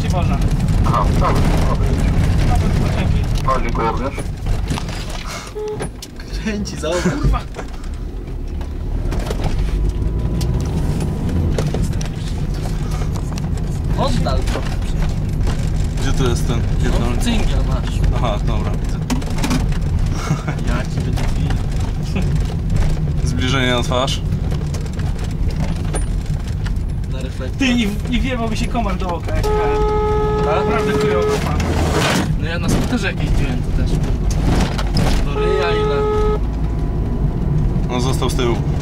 nie można. Aha, dobra, Dobra, dzięki. no, dziękuję również. Kręci, zauważ. Kurwa. Oddal to. Gdzie tu jest ten No, pierdolny? cyngiel masz. Aha, dobra, widzę. Jaki będzie film. Zbliżenie na twarz. Na reflektor. Ty i wiewał mi się komar do oka, jak jechałem. Tak? Naprawdę chujowo pan. No ja na skuterze jak jeździłem to też. Do ryja ile? On został z tyłu.